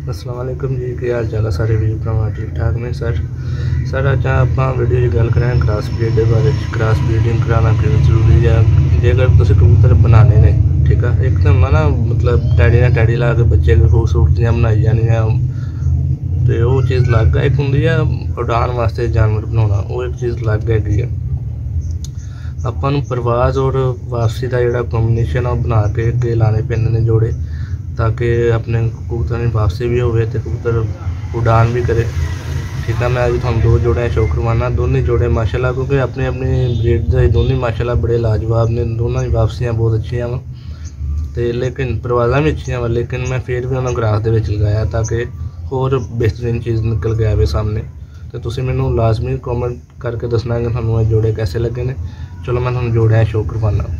अस्सलाम वालेकुम जी, ਕੀ ਹਾਲ ਚਾਲ ਹੈ ਸਾਰੇ ਵੀਰ ਭਰਾਵਾਂ? ਠੀਕ ਠਾਕ ਨੇ ਸਰ ਅੱਜ ਆਪਾਂ ਵੀਡੀਓ 'ਚ ਗੱਲ ਕਰਾਂਗੇ ਕ੍ਰਾਸ ਬਰੀਡ ਦੇ ਬਾਰੇ। ਕ੍ਰਾਸ ਬਰੀਡਿੰਗ ਕਰਾਉਣਾ ਕਿਉਂ ਜ਼ਰੂਰੀ ਹੈ? ਜੇਕਰ ਤੁਸੀਂ ਕਬੂਤਰ ਬਣਾਉਣੇ ਨੇ, ਠੀਕ ਆ, ਇੱਕ ਤਾਂ ਨਾ मतलब टैडी ਨਾਲ टैडी ਲਾ ਕੇ ਬੱਚੇ ਖੂਬਸੂਰਤੀਆਂ ਬਣਾਈ ਜਾਣੀਆਂ ਤੇ ਉਹ ਚੀਜ਼ ਅਲੱਗ ਹੈ। ਇੱਕ ਹੁੰਦੀ ਆ ਉਡਾਣ ਵਾਸਤੇ ਜਾਨਵਰ ਬਣਾਉਣਾ, ਉਹ ਇੱਕ ਚੀਜ਼ ਅਲੱਗ ਹੈਗੀ ਆ। ਆਪਾਂ ਨੂੰ ਪ੍ਰਵਾਜ਼ ਔਰ ਵਾਪਸੀ ਦਾ ਜਿਹੜਾ ਕੰਬੀਨੇਸ਼ਨ ਆ ਉਹ ਬਣਾ ਕੇ ਅੱਗੇ ਲਾਣੇ ਪੈਂਦੇ ਨੇ ਜੋੜੇ, ताकि अपने कबूतर की वापसी भी हो कबूतर उड़ान भी करे। ठीक है, मैं अभी थोड़ा दो जोड़े शो करवाना, दोनों जोड़े माशाल्लाह, क्योंकि अपनी अपनी ब्रीड के दोनों माशाल्लाह बड़े लाजवाब ने। दोनों की वापसियाँ बहुत अच्छी वा तो लेकिन परवाज़ा भी अच्छी वा, लेकिन मैं फिर भी उन्होंने ग्रास के लगाया ताकि होर बेहतरीन चीज़ निकल के आए सामने। तो तुम मैनू लाजमी कॉमेंट करके दसना कि थानू जोड़े कैसे लगे ने। चलो मैं थानू जोड़े शो करवाना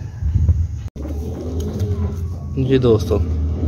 जी दोस्तों।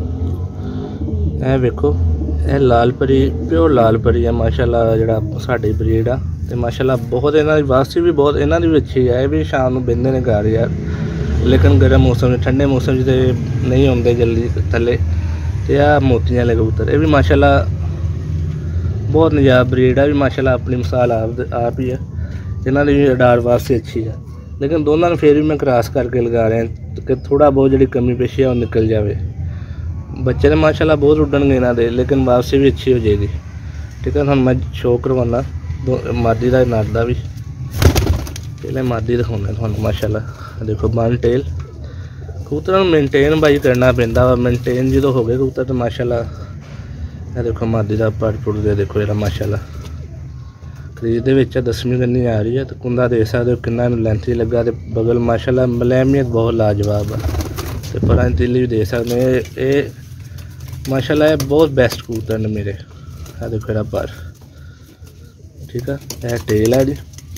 ਇਹ ਵੇਖੋ, ਇਹ ਲਾਲ ਪਰੀ ਪਿਓਰ ਲਾਲ ਪਰੀ ਹੈ ਮਾਸ਼ਾਅੱਲਾ, ਜਿਹੜਾ ਸਾਡੀ ਬਰੀਡ ਆ ਤੇ ਮਾਸ਼ਾਅੱਲਾ ਬਹੁਤ ਇਹਨਾਂ ਦੀ ਵਾਸੀ ਵੀ ਬਹੁਤ ਇਹਨਾਂ ਦੀ ਵੀ ਅੱਛੀ ਹੈ। ਇਹ ਵੀ ਸ਼ਾਮ ਨੂੰ ਬਹਿੰਦੇ ਨੇ ਘਰ ਯਾਰ, ਲੇਕਿਨ ਗਰਮ ਮੌਸਮ 'ਚ ਠੰਡੇ ਮੌਸਮ 'ਚ ਤੇ ਨਹੀਂ ਆਉਂਦੇ ਜਲਦੀ ਥੱਲੇ। ਤੇ ਆ ਮੋਤੀਆਂ ਵਾਲੇ ਕਬੂਤਰ, ਇਹ ਵੀ ਮਾਸ਼ਾਅੱਲਾ ਬਹੁਤ ਨਜਾਇਜ਼ ਬਰੀਡ ਆ, ਵੀ ਮਾਸ਼ਾਅੱਲਾ ਆਪਣੀ ਮਿਸਾਲ ਆਪ ਹੀ ਆ। ਇਹਨਾਂ ਦੀ ਵੀ ਅਡਾਰ ਵਾਸਤੇ ਅੱਛੀ ਆ, ਲੇਕਿਨ ਦੋਨਾਂ ਨੂੰ ਫਿਰ ਵੀ ਮੈਂ ਕ੍ਰਾਸ ਕਰਕੇ ਲਗਾ ਰਿਹਾ ਕਿ ਥੋੜ੍ਹਾ ਬਹੁਤ ਜਿਹੜੀ ਕਮੀ ਪੇਸ਼ੀ ਆ ਉਹ ਨਿਕਲ ਜਾਵੇ। बच्चे ने माशाल्लाह बहुत उड्डणगे इन्हों के, लेकिन वापसी भी अच्छी हो जाएगी। ठीक है, मैं शो करवाना मादी का नर का भी। पहले मादी दिखाना थानू माशाल्लाह। देखो बन टेल कबूतर मेनटेन भाई करना पैंदा वा, मेनटेन जो हो गए कबूतर तो माशाल्लाह। देखो मादी का पर पुड़ दे, देखो जरा माशाल्लाह क्रीज के 10वीं गन्नी आ रही है। तो कुंदा देख सकते हो कितना लेंथी लगा, तो बगल माशाल्लाह मलैमियत बहुत लाजवाब है। तो पर तीली भी देख सकते हैं, ये माशाल्लाह है बहुत बेस्ट कबूतर ने मेरे। आ देखो मेरा पर, ठीक है, यह टेल है जी,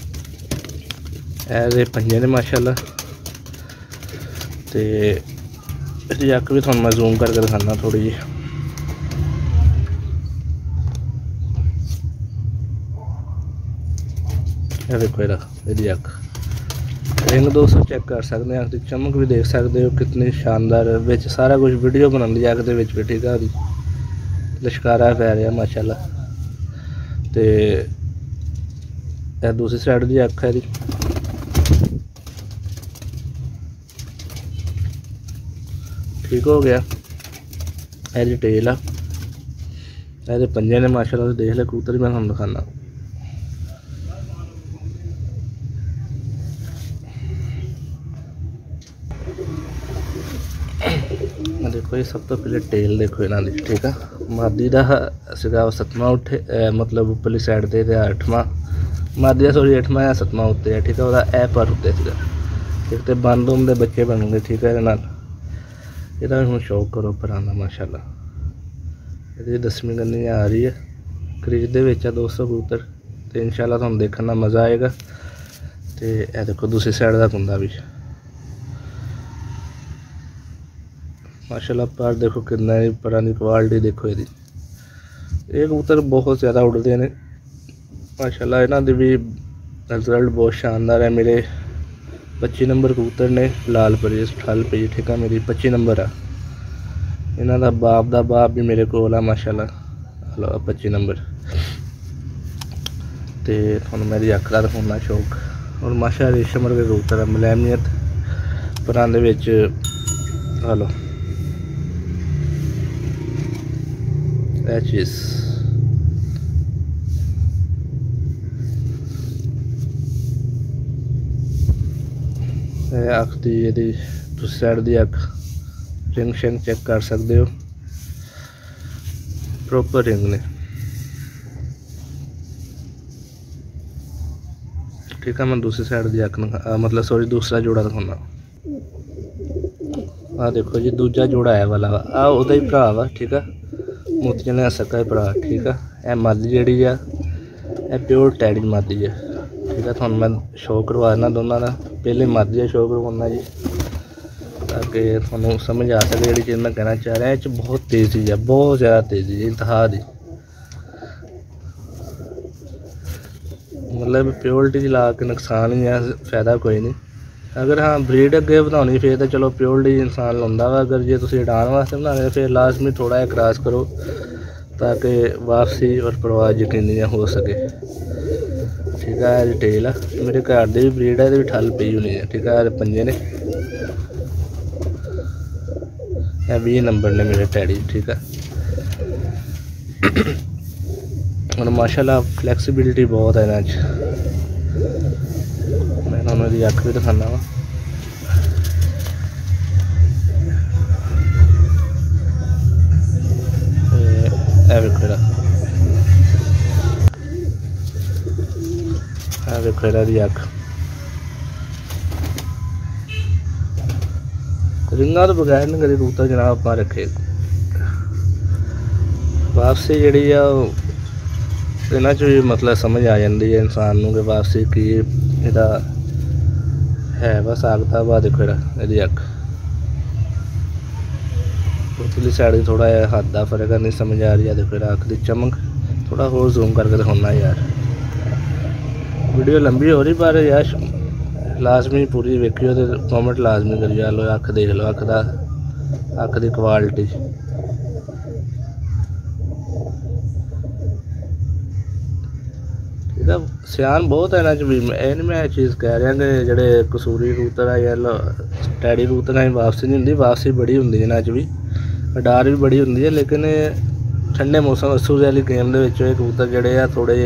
ये पंजे ने माशाल्लाह। तो अख भी थोड़ा मैं जूम करके दिखाना थोड़ी जी। देखो ये अख रिंग दोस्तों चेक कर सकते हैं, अख चमक भी देख सकते हो कितनी शानदार। विच सारा कुछ वीडियो बना ली अख के भी, ठीक है, लश्कारा पै रहा माशाल्लाह। तो दूसरी साइड की अख है जी, ठीक हो गया। यह जी टेल आ, ये पंजे ने माशाल्लाह। देख ले कबूतर मैं थोड़ा दिखाना। देखो ये सब तो पहले टेल देखो इन्हों की, ठीक है। मादी का सगा 7वां उठे, मतलब उपरली साइड से 8वां मादी, सॉरी 8वां या 7वां उत्ते है, ठीक है। वह ए पर उत्ते एक तो बंद होम के बच्चे बन गए, ठीक है। यदा भी हम शौक करो पराना माशाल्लाह। ये 10वीं गन्नी आ रही है, क्रीज के दोस्तों कबूतर। तो इंशाल्लाह तुहानू देखने का मज़ा आएगा। तो यह देखो दूसरी साइड का कुंदा भी माशाल्लाह। पर देखो कितना पुरानी क्वालिटी देखो ये कबूतर बहुत ज़्यादा उड़ते हैं माशाल्लाह। इन्हों के भी रिजल्ट बहुत शानदार है। मेरे 25 नंबर कबूतर ने लाल परी ठल पी, ठीक है, मेरी 25 नंबर आ। इन्हों का बाप का बाप भी मेरे को माशाल्लाह 25 नंबर। तो थोड़ा मेरी अख का दिखाना शौक। और माशाल्लाह रेशम वर्गे कबूतर है, मलैमियत पराने हलो चीज़। अख की यदि दूसरी साइड की अख रिंग शिंग चेक कर सकते हो, प्रॉपर रिंग ने, ठीक है। मैं दूसरी साइड की अख मतलब सॉरी दूसरा जोड़ा दिखाना। आ देखो जी दूजा जोड़ा है वाला वा, आ उहदा ही भरा वा, ठीक है। मोतियां ने सका भरा, ठीक है। यह मादी जी है, यह प्योर टैडी मादी है, ठीक है। थोड़ा मैं शो करवा देना दोनों का। पहले मादी का शो करवाना जी, ताकि थोड़ा समझ आ सके जी चीज़ मैं कहना चाह रहा। इस बहुत तेज़ी है, बहुत ज़्यादा तेज़ी है, इंतहा दी। मतलब प्योरिटी ला के नुकसान ही है, फायदा कोई नहीं। अगर हाँ ब्रीड अगे बढ़ानी फिर तो चलो प्योरिटी इंसान लाता वा। अगर जे तुम उड़ान वास्ते बनाने फिर लाजमी थोड़ा जहा क्रॉस करो, ताकि वापसी और प्रवास यकीनी हो सके। ठीक है, डिटेल है मेरे घर की भी ब्रीड है, भी ठल पी होनी है। ठीक है, पंजे ने 20 नंबर ने मेरे टैडी। ठीक है, और माशाल्लाह फ्लैक्सीबिलिटी बहुत है इन्हां च। मैं उन्होंने अख भी दिखाना वा। वेखो इहदी अख, रिंगा तो बगैर नहीं कभी कबूतर जनाब अपना रखे। वापसी जी इन्हां च भी मतलब समझ आ जाती है इंसान नूं कि वापसी की इहदा है। बस आगता वा देखो इहदी अख, उतली साइड थोड़ा हाथ का फर्क है, नहीं समझ आ रही है। देखो अख की चमक, थोड़ा होर जूम करके दिखाना यार। वीडियो लंबी हो रही पर यार लाजमी पूरी वेखियो तो कॉमेंट लाजमी करियो। लो अख देख लो, अख की क्वालिटी। सियान बहुत है इन्हां च भी। मैं चीज़ कह रहा कि जेडे कसूरी कबूतर है या टैडी कबूतर वापसी नहीं होंगी, वापसी बड़ी होंगी इन्हां च भी, डार भी बड़ी होंगी है। लेकिन ठंडे मौसम असूरे वाली गेम के कबूतर जोड़े आ थोड़े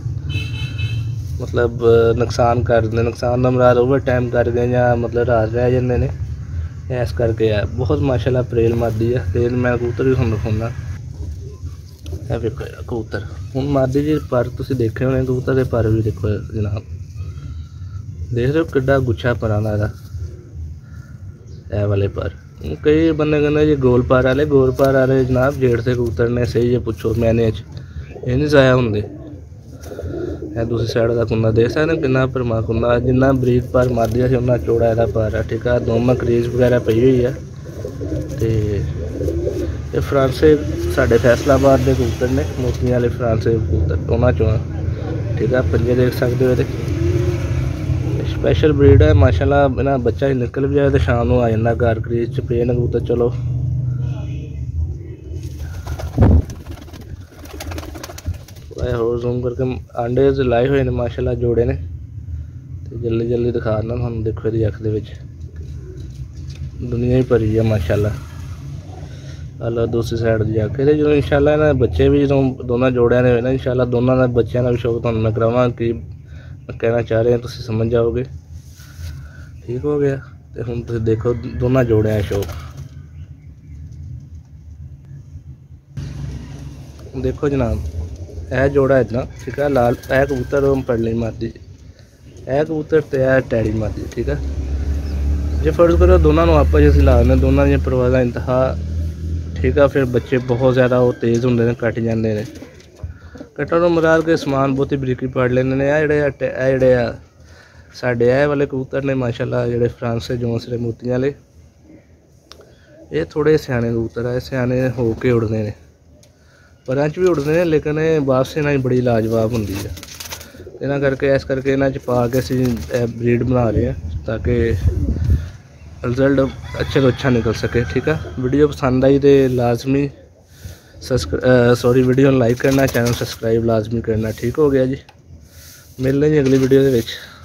मतलब नुकसान कर देंगे। नुकसान का मुराद ओवर टाइम कर गए या मतलब रात रह जाते हैं, इस करके है। बहुत माशाल्लाह परेल मादी है। तेल मैं कबूतर भी तुहानूं दिखाउणा। देखो कबूतर हूँ मादी जी पर तुम देखे होने, कबूतर के पर भी देखो जनाब, देख रहे हो किड्डा गुच्छा पराना ए वाले पर। कई बंदे कहते जी गोल पर वाले जनाब जेठ से कबूतर ने सही है, पूछो मैंने ये नहीं जाया होंगे। दूसरी साइड का कुंदा देख सकते कितना भरमा कुंदा, जिन्ना बरीक पर मादी से उन्ना चौड़ा यदा पर है। ठीक है, दोनों क्रीज वगैरह पई हुई है। तो ये फ्रांसे साढ़े फैसलाबाद के कबूतर ने, मोतियां वाले फ्रांसे कबूतर उन्होंने चो। ठीक है, पंजे देख सकते हो, स्पैशल ब्रीड है माशाल्लाह। इन्हें बच्चा ही निकल भी जाए तो शाम को आ जाता घर क्रीज च पे ने कबूतर। चलो होर जूम करके आंडे लाए हुए ने माशाल्लाह जोड़े ने, तो जल्दी जल्दी दिखा देना तुहानूं। देखो इहदी अख दे विच दुनिया ही भरी है माशाल्लाह। अलग दूसरी साइड की अख जो इंशाल्लाह इन्हें बच्चे भी जो दोनों जोड़िया ने ना, इंशाल्लाह दोनों के बच्चों का भी शौक तुहानूं मैं करावां कि मैं कहना चाह रहे हैं, तुसीं समझ जाओगे। ठीक हो गया, तो हुण तुसीं देखो दोनों जोड़िया का शौक देखो जनाब। यह जोड़ा इतना ठीक है, लाल यह कबूतर पड़ली मादी, यह कबूतर तो यह टैडी मादी। ठीक है, जो फर्ज करो दोनों आपस असीं ला दें, दोनों दी परवाज़ां इंतहा। ठीक है, फिर बच्चे बहुत ज़्यादा वो तेज़ होंगे ने, कट जाते हैं। कट्टण तो मुराद के समान बहुत ही बरीकी पड़ लेंगे ने। जोड़े साढ़े ए वाले कबूतर ने माशाल्लाह, जोड़े फ्रांसे जोंस ने मोतियां वाले, ये थोड़े सियाने कबूतर है, सियाने हो के उड़ते हैं, पर भी उड़ते हैं। लेकिन वापसी इन्हां बड़ी लाजवाब होंगी है। इन्हां करके इस करके इन्हां च पा के असीं ब्रीड बना रहे हैं ताकि रिजल्ट अच्छे तो अच्छा निकल सके। ठीक है, वीडियो पसंद आई तो लाजमी वीडियो लाइक करना, चैनल सब्सक्राइब लाजमी करना। ठीक हो गया जी, मिलने जी अगली वीडियो के विच।